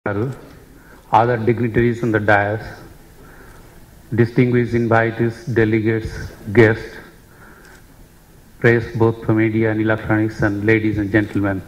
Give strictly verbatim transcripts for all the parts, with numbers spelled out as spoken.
other dignitaries on the dais, distinguished invitees, delegates, guests, press both for media and electronics, and ladies and gentlemen.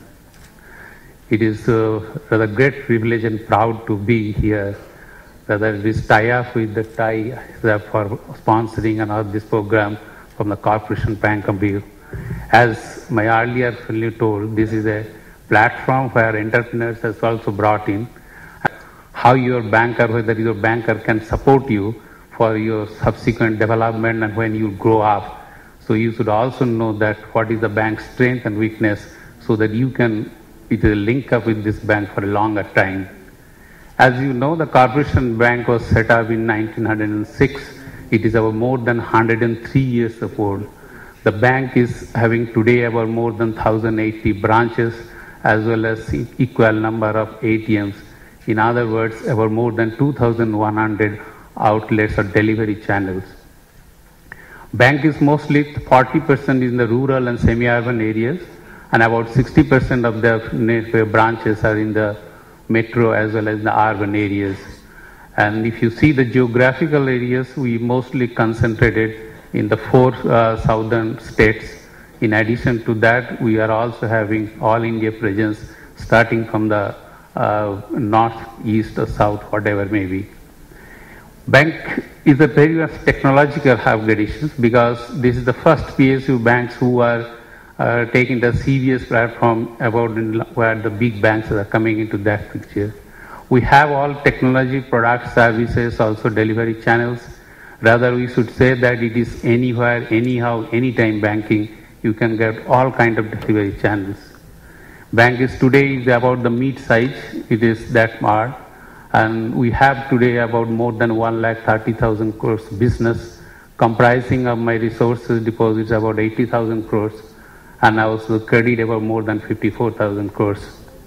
It is a rather great privilege and proud to be here. Rather, it is tie-up with the tie for sponsoring another this program from the Corporation Bank of View. As my earlier fellow told, this is a platform where entrepreneurs has also brought in how your banker, whether your banker can support you for your subsequent development and when you grow up. So you should also know that what is the bank's strength and weakness so that you can it will link up with this bank for a longer time. As you know, the Corporation Bank was set up in nineteen oh six. It is about more than one hundred three years old. The bank is having today about more than one thousand eighty branches as well as equal number of A T Ms. In other words, about more than two thousand one hundred outlets or delivery channels. Bank is mostly forty percent in the rural and semi-urban areas, and about sixty percent of the branches are in the metro as well as the urban areas. And if you see the geographical areas, we mostly concentrated in the four uh, southern states. In addition to that, we are also having all India presence starting from the uh, north, east or south, whatever may be. Bank is a very much technological upgradations because this is the first P S U banks who are uh, taking the C V S platform about in, where the big banks are coming into that picture. We have all technology, products, services, also delivery channels. Rather, we should say that it is anywhere, anyhow, anytime banking. You can get all kind of delivery channels. Bank is today is about the mid size. It is that smart. And we have today about more than one lakh thirty thousand crores business, comprising of my resources deposits about eighty thousand crores, and also credit about more than fifty-four thousand crores.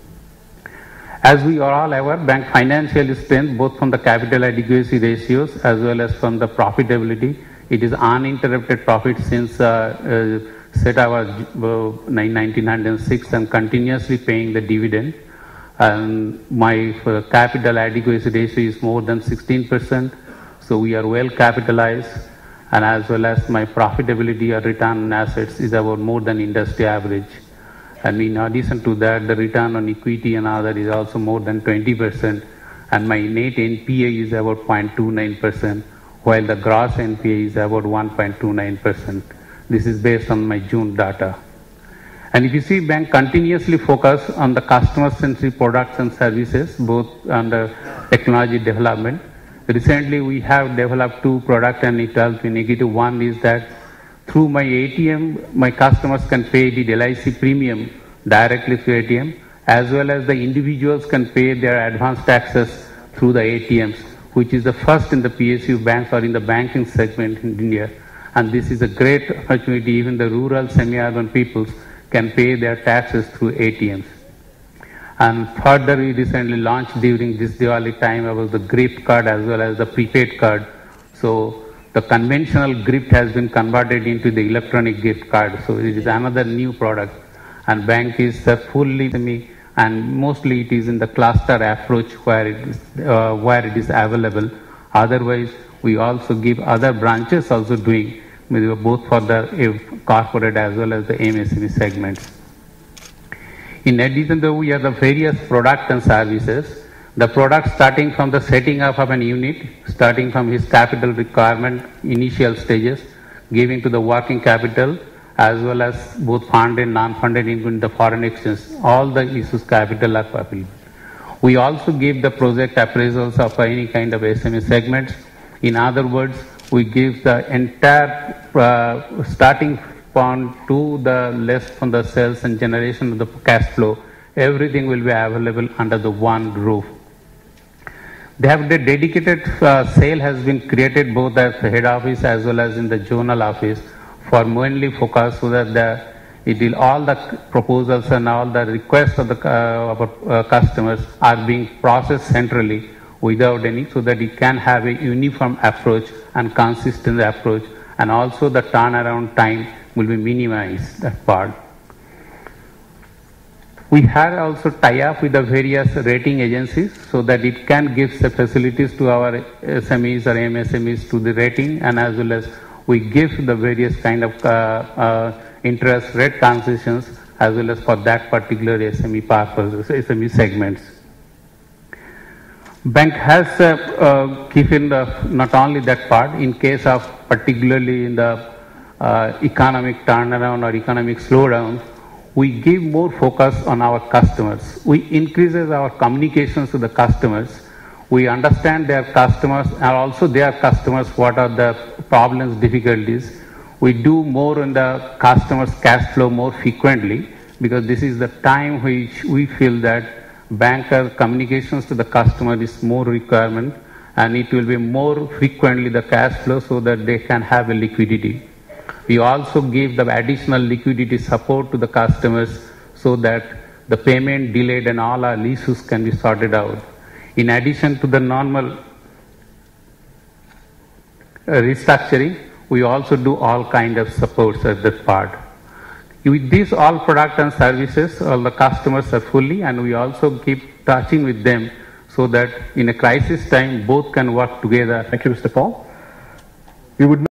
As we are all aware, bank financial strength, both from the capital adequacy ratios as well as from the profitability, it is uninterrupted profit since uh, uh, set our uh, nineteen oh six and continuously paying the dividend. And my uh, capital adequacy ratio is more than sixteen percent, so we are well capitalized, and as well as my profitability or return on assets is about more than industry average. And in addition to that, the return on equity and other is also more than twenty percent, and my net N P A is about zero point two nine percent, while the gross N P A is about one point two nine percent. This is based on my June data. And if you see, bank continuously focus on the customer-centric products and services, both on the technology development. Recently, we have developed two products, and it has been negative. One is that through my A T M, my customers can pay the L I C premium directly through A T M, as well as the individuals can pay their advance taxes through the A T Ms, which is the first in the P S U banks or in the banking segment in India. And this is a great opportunity. Even the rural, semi-urban peoples can pay their taxes through A T Ms. And further, we recently launched during this Diwali time about the gift card as well as the prepaid card. So the conventional gift has been converted into the electronic gift card. So it is another new product. And bank is uh, fully semi, and mostly it is in the cluster approach where it is, uh, where it is available. Otherwise, we also give other branches also doing both for the corporate as well as the M S M E segments. In addition, though, we have the various products and services. The product starting from the setting up of an unit, starting from his capital requirement, initial stages, giving to the working capital, as well as both funded and non-funded, including the foreign exchange, all the issues capital are available. We also give the project appraisals of any kind of S M E segments. In other words, we give the entire uh, starting point to the less from the sales and generation of the cash flow. Everything will be available under the one roof. They have the dedicated uh, sale has been created both at the head office as well as in the zonal office for mainly focus so that the, it will all the proposals and all the requests of the uh, of our, uh, customers are being processed centrally without any, so that it can have a uniform approach and consistent approach, and also the turnaround time will be minimized, that part. We had also tie up with the various rating agencies so that it can give the facilities to our S M Es or M S M Es to the rating, and as well as we give the various kind of uh, uh, interest rate concessions as well as for that particular S M E purpose, S M E segments. Bank has uh, uh, given the, not only that part, in case of particularly in the uh, economic turnaround or economic slowdown, we give more focus on our customers. We increases our communications to the customers. We understand their customers and also their customers what are the problems, difficulties. We do more on the customers' cash flow more frequently, because this is the time which we feel that banker communications to the customer is more requirement, and it will be more frequently the cash flow so that they can have a liquidity. We also give the additional liquidity support to the customers so that the payment delayed and all our issues can be sorted out. In addition to the normal uh, restructuring, we also do all kind of supports at that part. With these all product and services, all the customers are fully, and we also keep touching with them so that in a crisis time both can work together. Thank you, Mister Paul. We would